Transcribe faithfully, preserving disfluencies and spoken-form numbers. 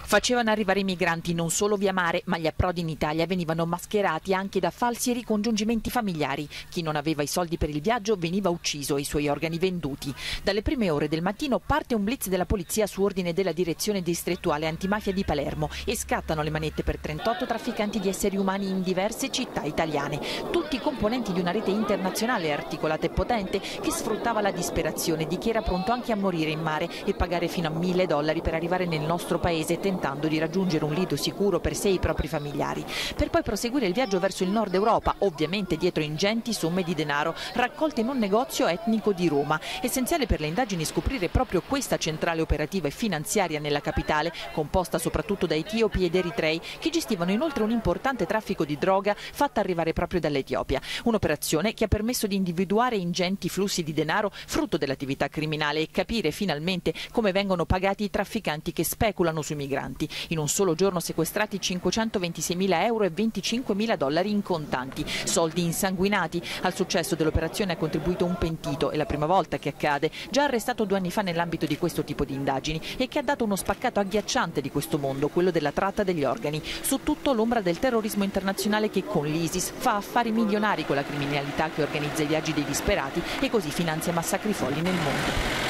Facevano arrivare i migranti non solo via mare, ma gli approdi in Italia venivano mascherati anche da falsi ricongiungimenti familiari. Chi non aveva i soldi per il viaggio veniva ucciso e i suoi organi venduti. Dalle prime ore del mattino parte un blitz della polizia su ordine della direzione distrettuale antimafia di Palermo e scattano le manette per trentotto trafficanti di esseri umani in diverse città italiane. Tutti componenti di una rete internazionale articolata e potente che sfruttava la disperazione di chi era pronto anche a morire in mare e pagare fino a mille dollari per arrivare nel nostro paese tentando di raggiungere un lido sicuro per sé e i propri familiari, per poi proseguire il viaggio verso il nord Europa, ovviamente dietro ingenti somme di denaro raccolte in un negozio etnico di Roma. Essenziale per le indagini scoprire proprio questa centrale operativa e finanziaria nella capitale, composta soprattutto da etiopi ed eritrei, che gestivano inoltre un importante traffico di droga fatta arrivare proprio dall'Etiopia. Un'operazione che ha permesso di individuare ingenti flussi di denaro frutto dell'attività criminale e capire finalmente come vengono pagati i trafficanti che speculano sui migranti. In un solo giorno sequestrati cinquecentoventiseimila euro e venticinquemila dollari in contanti, soldi insanguinati. Al successo dell'operazione ha contribuito un pentito, è la prima volta che accade, già arrestato due anni fa nell'ambito di questo tipo di indagini e che ha dato uno spaccato agghiacciante di questo mondo, quello della tratta degli organi. Su tutto l'ombra del terrorismo internazionale che con l'ISIS fa affari milionari con la criminalità che organizza i viaggi dei disperati e così finanzia massacri folli nel mondo.